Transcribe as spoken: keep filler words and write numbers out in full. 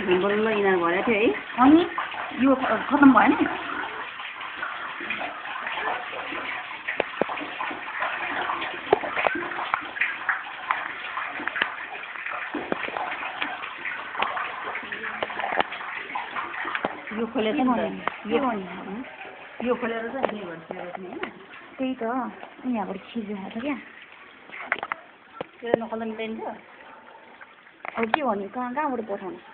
बल्ल यिनीहरू भरेको थियो है अनि यो खत्तम भयो नि यो खोलेर चाहिँ यो यो खोलेर चाहिँ के गर्छ नि हैन त्यही त यहाँबाट खिचिरहेको छ क्या त्यो नखोल्दा मिल्दैन थियो अब के भन्नु कहाँ कहाँबाट पठाउनु